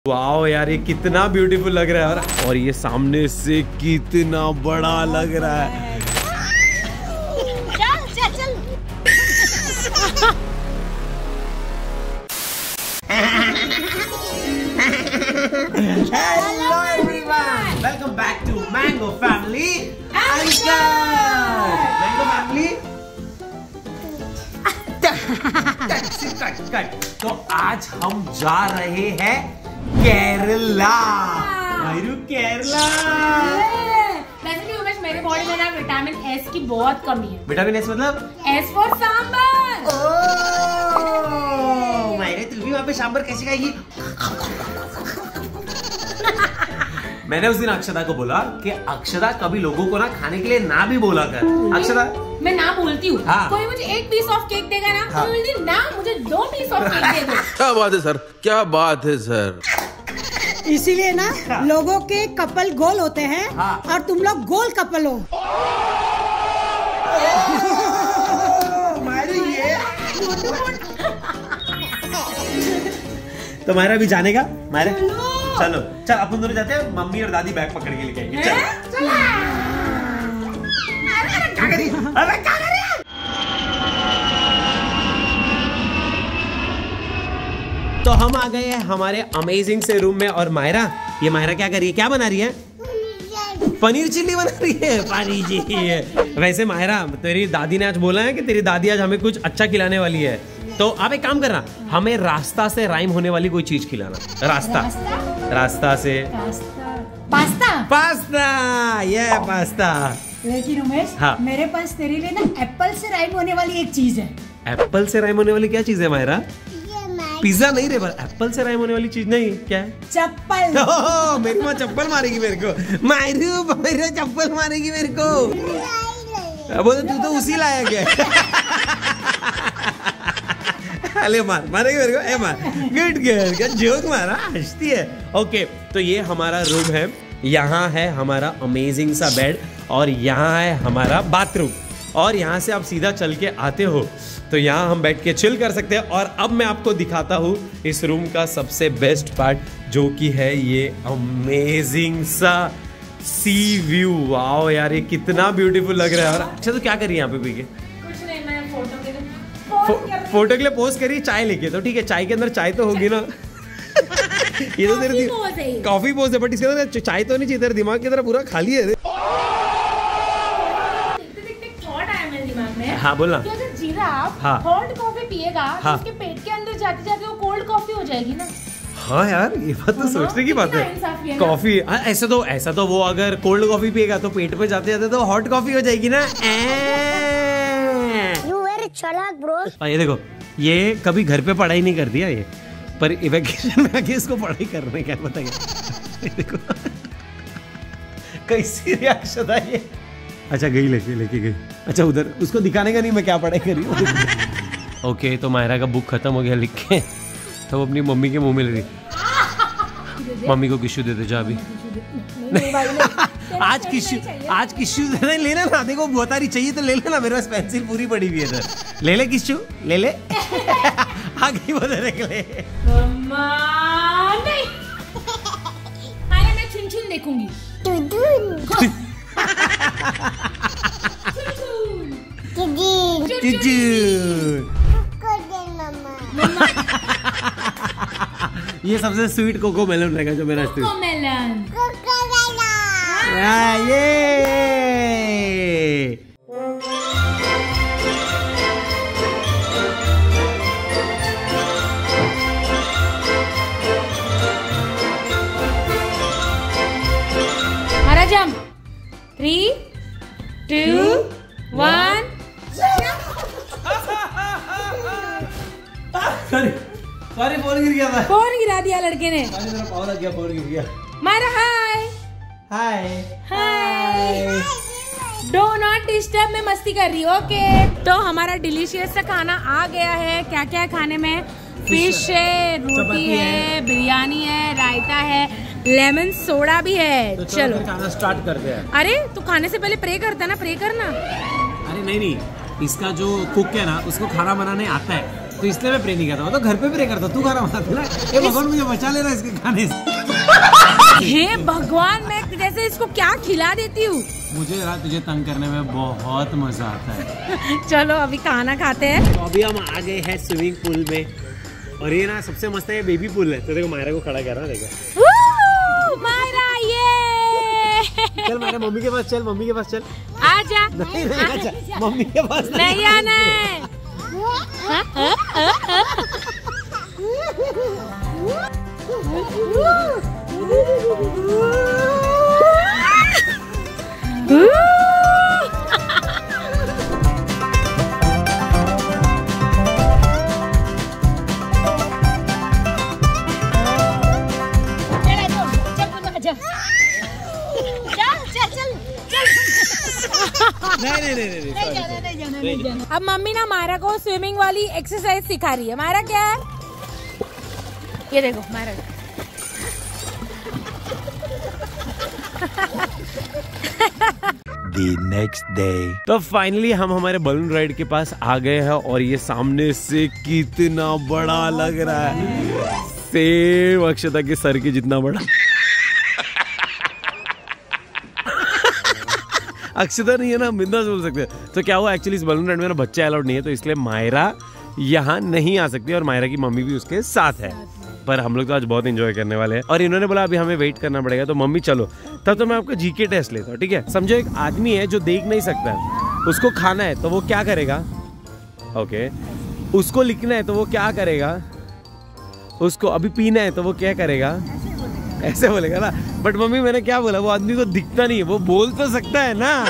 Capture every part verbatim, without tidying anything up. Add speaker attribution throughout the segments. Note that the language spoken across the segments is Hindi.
Speaker 1: वाओ यार, ये कितना ब्यूटीफुल लग रहा है यार। और ये सामने से कितना बड़ा लग रहा है।
Speaker 2: चल चल चल।
Speaker 1: Hello everyone, welcome back to mango family. Mango family तो आज हम जा रहे हैं केरला। केरला
Speaker 2: वैसे भी उमेश, मेरे बॉडी में ना विटामिन एस की बहुत कमी है।
Speaker 1: विटामिन एस मतलब
Speaker 2: एस फॉर सांबर।
Speaker 1: ओह मायरे, तू भी वहाँ पे सांबर कैसे खाएगी? मैंने उस दिन अक्षता को बोला कि अक्षता कभी लोगों को ना खाने के लिए ना भी बोला कर। अक्षता
Speaker 2: मैं ना बोलती हूँ।
Speaker 1: हाँ।
Speaker 2: कोई मुझे एक पीस ऑफ केक देगा ना, हाँ। तो मैं बोलती ना, मुझे दो पीस ऑफ केक दे दो।
Speaker 3: क्या बात है सर, क्या बात है सर।
Speaker 4: इसीलिए ना हाँ। लोगों के कपल गोल होते हैं हाँ। और तुम लोग गोल कपल हो।
Speaker 1: ये तो मायरा भी जानेगा। मायरा चलो चल, अपन दोनों जाते हैं। मम्मी और दादी बैग पकड़ के लेके आएंगे। चल क्या करी? अरे क्या करी? तो हम आ गए हैं हमारे अमेजिंग से रूम में। और मायरा, ये मायरा क्या कर रही है? क्या बना रही है? पनीर चिल्ली बना रही है। पानी जी है। वैसे मायरा, तेरी दादी ने आज बोला है कि तेरी दादी आज हमें कुछ अच्छा खिलाने वाली है। तो आप एक काम करना, हमें रास्ता से राइम होने वाली कोई चीज खिलाना। रास्ता रास्ता से
Speaker 4: पास्ता
Speaker 1: पास्ता ये पास्ता।
Speaker 4: लेकिन उमेश
Speaker 1: हाँ।
Speaker 4: मेरे पास तेरे लिए ना एप्पल से राइम होने वाली एक चीज है।
Speaker 1: एप्पल से राइम होने वाली क्या चीज है मायरा? पिज्जा नहीं रे, एप्पल से राइम होने वाली चीज नहीं। क्या है?
Speaker 4: चप्पल।
Speaker 1: ओह, मेरी माँ चप्पल मारेगी मेरे को। मायरू मायरू चप्पल मारेगी मेरे को। बोले तू तो उसी लायक है। अरे मार मारेगी मेरे को। ए मार, गुड गर्ल, क्या जोक मारा, हंसती है। ओके, तो ये हमारा रूम है। यहाँ है हमारा अमेजिंग सा बेड और यहाँ है हमारा बाथरूम। और यहाँ से आप सीधा चल के आते हो तो यहाँ हम बैठ के चिल कर सकते हैं। और अब मैं आपको दिखाता हूँ इस रूम का सबसे बेस्ट पार्ट, जो कि है ये अमेजिंग सा सी व्यू। वाओ यार, ये कितना ब्यूटीफुल लग रहा है। और अच्छा, तो क्या करिए यहाँ पे पी के?
Speaker 2: कुछ नहीं, मैं फोटो के लिए
Speaker 1: फोटो के लिए पोस्ट करिए चाय लेके। तो ठीक है, चाय के अंदर चाय तो होगी ना। ये तो तेरे कॉफी पोज है, बट इसके अंदर चाय तो नहीं चाहिए। तेरे दिमाग की तरह पूरा खाली है। हाँ बोलना।
Speaker 2: अगर जिराफ
Speaker 1: हाँ।
Speaker 2: हॉट कॉफी पिएगा
Speaker 1: हाँ।
Speaker 2: तो उसके पेट के अंदर जाते जाते वो कोल्ड कॉफी हो जाएगी ना।
Speaker 1: हाँ यार, ये बात तो सोचने की बात है। कॉफी ऐसा तो ऐसा तो वो अगर कोल्ड कॉफी पिएगा तो पेट पे जाते जाते तो हॉट कॉफी हो जाएगी ना।
Speaker 4: चालाक ब्रो।
Speaker 1: ये देखो, ये कभी घर पे पढ़ाई नहीं कर दिया ये, पर इवैक्यूएशन में आके इसको पढ़ाई करने क्या बताइए। देखो कैसी रिएक्शन आई ये। अच्छा गई, लेके लेके गई। अच्छा उधर उसको दिखाने का नहीं मैं क्या पढ़ाई करी। ओके, तो मायरा का बुक खत्म हो गया लिख के, तो वो अपनी मम्मी के मुंह में ले रही। मम्मी को किशू दे दे जा अभी। आज किशू आज किशू नहीं लेना ना। देखो बहुत सारी चाहिए तो ले लेना, मेरे पास पेंसिल पूरी पड़ी हुई है। ले ले किशू, ले ले। आगे बोलने के लिए
Speaker 2: मम्मा नहीं। अरे मैं चुन चुन देखूंगी।
Speaker 1: ये सबसे स्वीट कोको मेलन रहेगा जो मेरा।
Speaker 2: Coco melon.
Speaker 1: ये
Speaker 2: हरा jump. Three two one.
Speaker 1: Sorry sorry, phone गिर गया था।
Speaker 2: फोन गिरा दिया लड़के ने।
Speaker 1: मेरा पाँव लग गया, फोन गिर गया।
Speaker 2: मारा हाय
Speaker 1: हाय
Speaker 2: हाय। डो नॉट डिस्टर्ब में मस्ती कर रही। ओके, तो हमारा डिलीशियस सा खाना आ गया है। क्या क्या है खाने में? फिश है, रोटी है, बिरयानी है, रायता है, लेमन सोडा भी है।
Speaker 1: तो
Speaker 2: चलो
Speaker 1: खाना स्टार्ट करते हैं।
Speaker 2: अरे तू खाने से पहले प्रे करता ना, प्रे करना।
Speaker 1: अरे नहीं नहीं, इसका जो कुक है ना, उसको खाना बनाने आता है।
Speaker 5: तो इसलिए मैं प्रे नहीं करता, मैं तो घर पे प्रे करता, तू खाना बनाता ना, ये भगवान मुझे बचा लेना इसके खाने से।
Speaker 2: हे भगवान, मैं जैसे इसको क्या खिला देती हूँ।
Speaker 5: मुझे रात तुझे तंग करने में बहुत मजा आता है।
Speaker 2: चलो अभी खाना खाते हैं।
Speaker 1: तो अभी हम आ गए हैं स्विमिंग पूल में, और ये ना सबसे मस्त है, ये बेबी पूल है। तो देखो मायरा को खड़ा कर रहा है, देखो
Speaker 2: मायरा, ये
Speaker 1: चल मायरा मम्मी के पास चल, मम्मी के पास चल।
Speaker 2: आजा।
Speaker 1: नहीं नहीं आजा, मम्मी के पास
Speaker 2: नहीं आना है।
Speaker 1: नहीं नहीं नहीं नहीं, नहीं।
Speaker 2: अब मम्मी ना मायरा को स्विमिंग वाली एक्सरसाइज सिखा रही है। मायरा क्या है, ये देखो मायरा।
Speaker 3: The next day.
Speaker 1: तो फाइनली हम हमारे बलून राइड के पास आ गए हैं, और ये सामने से कितना बड़ा लग रहा है, सेम अक्षता के सर के जितना बड़ा। अक्षता नहीं है ना, बिंदास बोल सकते हैं। तो क्या हुआ, एक्चुअली इस बलून राइड में ना बच्चे अलाउड नहीं है, तो इसलिए मायरा यहाँ नहीं आ सकती, और मायरा की मम्मी भी उसके साथ है। पर हम लोग तो आज बहुत एंजॉय करने वाले हैं, और इन्होंने बोला अभी हमें वेट करना पड़ेगा, तो मम्मी चलो। तब तो मैं आपका जीके टेस्ट लेता हूँ, ठीक है। समझो एक आदमी है जो देख नहीं सकता, उसको खाना है तो वो क्या करेगा, ओके। उसको लिखना है तो वो क्या करेगा, उसको अभी पीना है तो वो क्या करेगा, ऐसे बोलेगा ना। बट मम्मी मैंने क्या बोला, वो आदमी को दिखता नहीं है, वो बोल तो सकता है ना।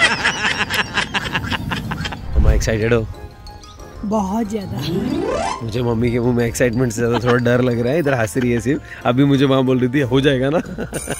Speaker 1: तुम एक्साइटेड हो?
Speaker 4: बहुत ज्यादा।
Speaker 1: मुझे मम्मी के मुंह में एक्साइटमेंट से ज्यादा थोड़ा डर लग रहा है। इधर हंस रही है सिर्फ, अभी मुझे वहां बोल रही थी हो जाएगा ना।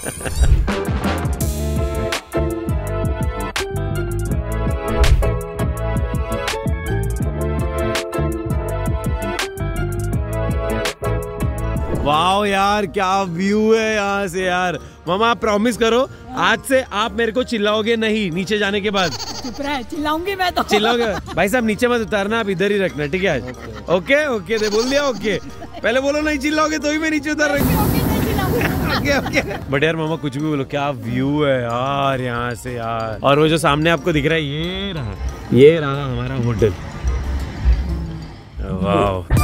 Speaker 1: वाओ यार, क्या व्यू है यहाँ से यार। मामा आप प्रॉमिस करो, आज से आप मेरे को चिल्लाओगे नहीं नीचे जाने के बाद।
Speaker 4: चुप रह, चिल्लाऊंगी मैं तो।
Speaker 1: चिल्लाओगे भाई साहब, नीचे मत उतारना, आप इधर ही रखना, ठीक है। ओके ओके दे बोल दिया, ओके। पहले बोलो नहीं चिल्लाओगे तो ही मैं नीचे उतर रखूंगा। Okay okay. बट यार मामा कुछ भी बोलो, क्या व्यू है यार यहाँ से यार। और वो जो सामने आपको दिख रहा है, ये रहा, ये रहा हमारा होटल। वाह।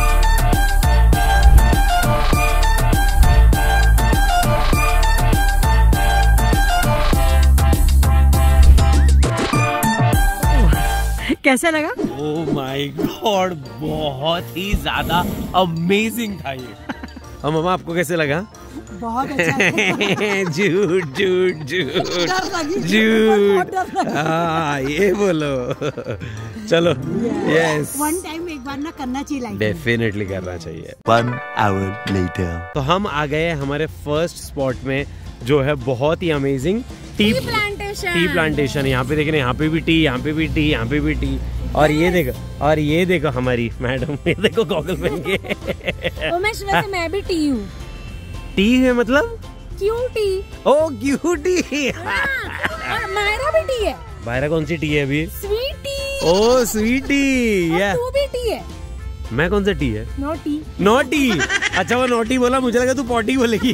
Speaker 4: कैसा लगा?
Speaker 1: ओह माय गॉड, बहुत ही ज्यादा अमेजिंग था ये। और मामा आपको कैसे लगा?
Speaker 4: बहुत अच्छा।
Speaker 1: झूठ झूठ झूठ झूठ, हाँ ये बोलो। चलो यस,
Speaker 4: वन टाइम एक बार ना करना चाहिए,
Speaker 1: डेफिनेटली करना चाहिए।
Speaker 3: One hour later.
Speaker 1: तो हम आ गए हमारे फर्स्ट स्पॉट में, जो है बहुत ही amazing tea
Speaker 2: plantation.
Speaker 1: Tea plantation. यहाँ पे देखने, यहाँ पे भी टी, यहाँ पे भी टी, यहाँ पे भी टी। और ये देखो, और ये देखो हमारी मैडम, ये देखो गॉगल पहन के।
Speaker 2: उमेश वैसे मैं भी टी हूँ।
Speaker 1: टी है मतलब
Speaker 2: क्यों टी?
Speaker 1: ओ क्यूटी।
Speaker 2: और मायरा भी टी है।
Speaker 1: मायरा कौन सी टी है अभी?
Speaker 2: स्वीटी।
Speaker 1: ओ स्वीटी, या
Speaker 2: तू भी टी है।
Speaker 1: मैं कौन सा टी है?
Speaker 2: नोटी।
Speaker 1: नोटी। अच्छा वो नोटी बोला, मुझे लगा तू पॉटी बोलेगी।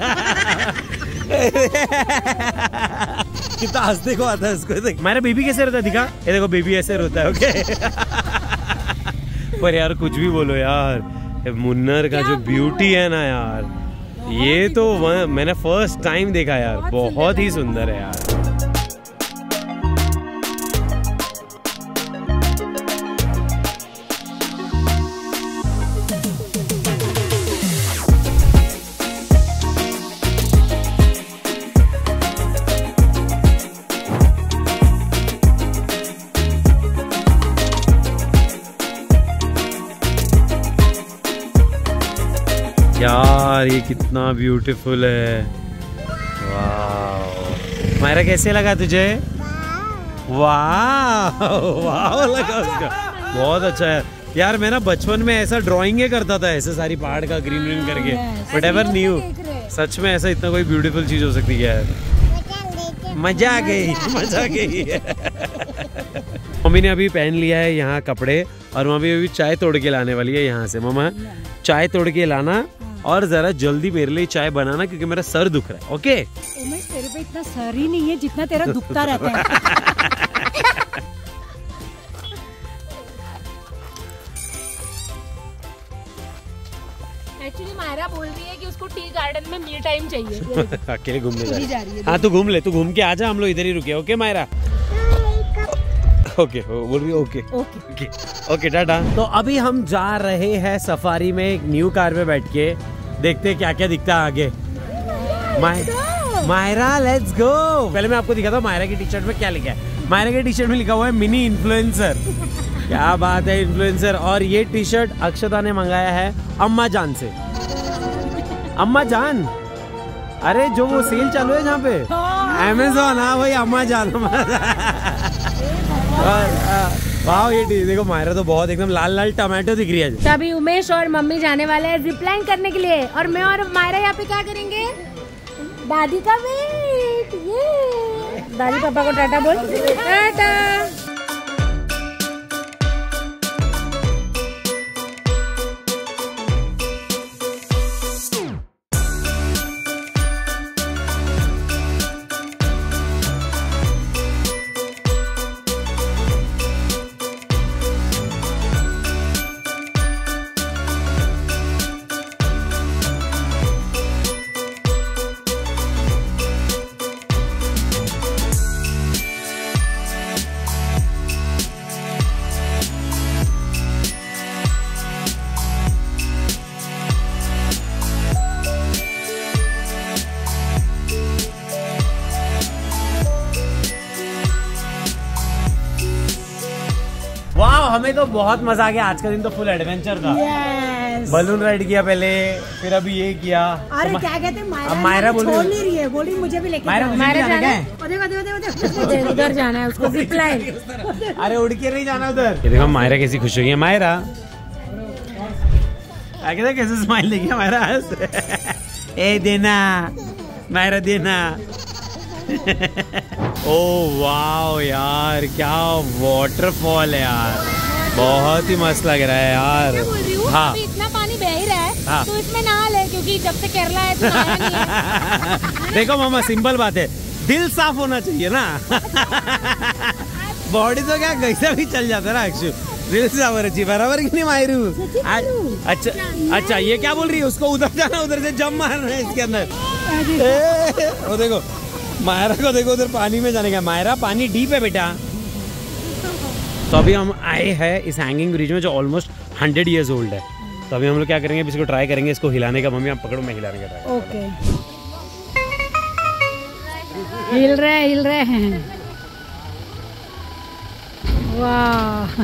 Speaker 1: कितना हंसने को आता है उसको। देख मेरा बेबी कैसे रोता है, दिखा, ये देखो बेबी ऐसे रोता है, ओके। पर यार कुछ भी बोलो यार, मुन्नर का जो ब्यूटी है ना यार, ये तो मैंने फर्स्ट टाइम देखा यार, बहुत ही सुंदर है यार। यार ये कितना ब्यूटीफुल है। वाह, मायरा कैसे लगा तुझे? वाह वाह लगा उसका, बहुत अच्छा है यार। मैं ना बचपन में ऐसा ड्राइंग करता था, ऐसे सारी पहाड़ का ग्रीन ग्रीन करके, बट एवर न्यू सच में ऐसा इतना कोई ब्यूटीफुल चीज हो सकती है यार। मजा आ गई, मजा आ गई। मम्मी ने अभी पहन लिया है यहाँ कपड़े और मम्मी अभी चाय तोड़ के लाने वाली है यहाँ से। मम्मा चाय तोड़ के लाना और जरा जल्दी मेरे लिए चाय बनाना क्योंकि मेरा सर दुख रहा है। ओके
Speaker 4: उमेश, तेरे पे इतना सर ही नहीं है जितना तेरा दुखता रहता है।
Speaker 2: एक्चुअली मायरा बोल रही है कि उसको टी गार्डन में मी टाइम चाहिए।
Speaker 1: अकेले घूमने जा
Speaker 4: जा
Speaker 1: रही
Speaker 4: रही
Speaker 1: है।
Speaker 4: है।
Speaker 1: हाँ तू घूम ले, तू घूम के आजा, हम लोग इधर ही रुके। ओके मायरा? ओके बोल रही ओके ओके ओके टाटा। तो अभी हम जा रहे हैं सफारी में एक न्यू कार में बैठ के, देखते हैं क्या क्या दिखता है आगे। Myra let's go. पहले मैं आपको दिखाता हूँ मायरा की टी शर्ट में क्या लिखा है। मायरा की टी शर्ट में लिखा हुआ है मिनी इन्फ्लुएंसर। क्या बात है, इन्फ्लुएंसर। और ये टी शर्ट अक्षता ने मंगाया है अम्मा जान से। अम्मा जान, अरे जो वो सेल चालू है जहाँ पे अमेज़न, हाँ भाई अम्मा जान। वाह ये टी देखो, मायरा तो बहुत एकदम लाल लाल टमाटो दिख रही है।
Speaker 2: तो अभी उमेश और मम्मी जाने वाले हैं जिप लाइन करने के लिए और मैं और मायरा यहाँ पे क्या करेंगे? दादी का वेट। ये दादी पापा को टाटा बोल। टाटा।
Speaker 1: वाह हमें तो बहुत मजा आ गया। आज का दिन तो फुल एडवेंचर था।
Speaker 4: yes.
Speaker 1: बलून राइड किया पहले, फिर अभी ये किया।
Speaker 4: अरे
Speaker 1: तो
Speaker 4: क्या कहते हैं, मायरा,
Speaker 1: अब मायरा बोल
Speaker 4: छोड़ नहीं रही है, बोल रही मुझे भी लेके
Speaker 1: मायरा
Speaker 4: जाओ।
Speaker 1: मुझे भी जाने का है।
Speaker 4: देखो देखो देखो देखो।
Speaker 2: उधर जाना है उसको जिप लाइन।
Speaker 1: अरे उड़ के नहीं जाना उधर। ये देखो मायरा कैसी खुश हुई है। मायरा आगे कैसे स्माइल देखिए मायरा। ए देना मायरा देना। ओ वाह यार क्या वाटरफॉल है यार, बहुत ही मस्त लग रहा है यार।
Speaker 2: मैं बोल रही हूँ
Speaker 1: हाँ
Speaker 2: अभी इतना पानी बह ही रहा है
Speaker 1: हाँ।
Speaker 2: तो इसमें नहा ले क्योंकि जब से केरला है तो नहाया नहीं है।
Speaker 1: देखो मामा सिंपल बात है, दिल साफ होना चाहिए ना। बॉडी तो क्या कैसा भी चल जाता है ना एक्चुअली, दिल साफ होना चाहिए। बराबर की नहीं मायरू? अच्छा अच्छा ये क्या बोल रही है, उसको उधर जाना, उधर से जम मारना है इसके अंदर। वो देखो मायरा को देखो उधर पानी में जाने का। मायरा पानी डीप है बेटा। तो अभी हम आए हैं इस हैंगिंग ब्रिज में जो ऑलमोस्ट हंड्रेड इयर्स ओल्ड है। तो अभी हम लोग क्या करेंगे, इसको ट्राई करेंगे, इसको हिलाने का। मम्मी आप पकड़ो, मैं हिलाने का ट्राई।
Speaker 4: ओके
Speaker 2: हिल रहे हिल रहे हैं। वाह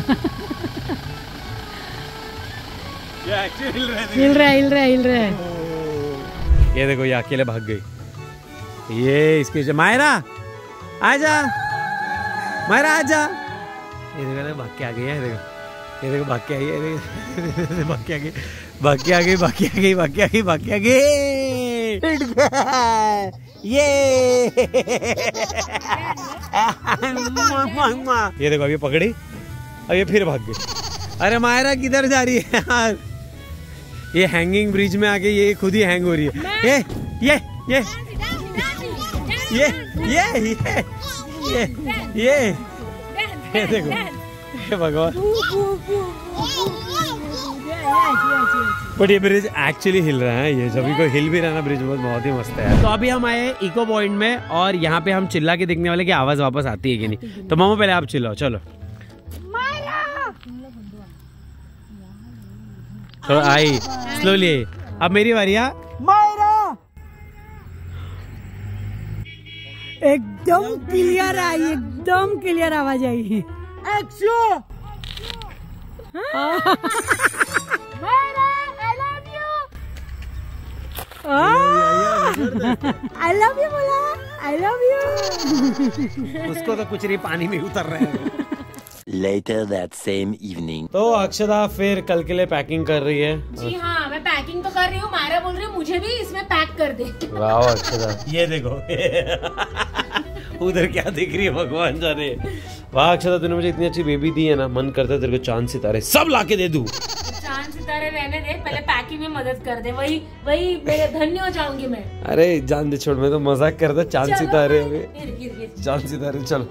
Speaker 2: हिल रहे हिल रहे हिल रहे।
Speaker 1: ये देखो ये अकेले भाग गई। ये इसके मायरा आजा, मायरा आजा। ये देखो ना भाग के आ गई है। देखो ये देखो भाग के आई है। भाग के आ गई भाग के आ गई भाग के आ गई भाग के आ गई भाग के आ गई। ये ये देखो अभी पकड़ी, अब ये फिर भाग गई। अरे मायरा किधर जा रही है यार? ये हैंगिंग ब्रिज में आके ये खुद ही हैंग हो रही है। ये ये ये ये ये ये ये ये ये देखो, ये भगवान। बट ये ब्रिज एक्चुअली हिल रहा है। ये जब भी कोई हिल भी रहा है ना ब्रिज, बहुत बहुत ही मस्त है। तो अभी हम आए इको पॉइंट में और यहाँ पे हम चिल्ला के देखने वाले की आवाज वापस आती है कि नहीं। तो मामा पहले आप चिल्लाओ, चलो। तो आई स्लोली। अब मेरी बारी। मायरा
Speaker 4: एकदम क्लियर आई, एकदम क्लियर आवाज आई।
Speaker 1: एक्शन।
Speaker 4: आई लव यू बोला, आई लव यू।
Speaker 1: उसको तो कुछ नहीं, पानी में उतर रहे हैं।
Speaker 3: Later that same evening.
Speaker 1: तो अक्षता फिर कल के लिए पैकिंग कर रही है।
Speaker 2: जी हाँ मैं पैकिंग तो कर रही हूँ। मायरा बोल रही हूँ मुझे भी इसमें पैक कर दे।
Speaker 1: वाह अक्षता, ये देखो उधर क्या दिख रही है भगवान जाने। वाह अक्षता, तूने मुझे इतनी अच्छी बेबी दी है ना, मन करता है तेरे को चांद सितारे सब लाके दे दूं।
Speaker 2: चांद सितारे रहने दे, पहले पैकिंग में मदद कर दे, वही वही मेरे धन्य हो जाऊंगी मैं।
Speaker 1: अरे जान दे, छोड़, मैं तो मजाक करता। चांद सितारे,
Speaker 2: गिर गिर गिर
Speaker 1: चांद सितारे, चलो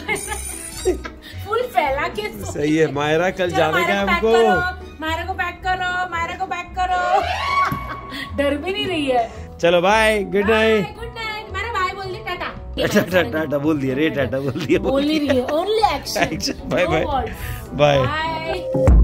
Speaker 2: फुल फैला के।
Speaker 1: सही है मायरा, कल जाने का है हमको।
Speaker 2: मायरा को पैक करो, मायरा को पैक करो। डर भी नहीं रही है।
Speaker 1: चलो bye, good night.
Speaker 2: Good night. Myra bye बोल दे, टाटा।
Speaker 1: टाटा टाटा बोल दिया रे, टाटा बोल दिया।
Speaker 2: बोल नहीं रही है, only action.
Speaker 1: Bye bye bye.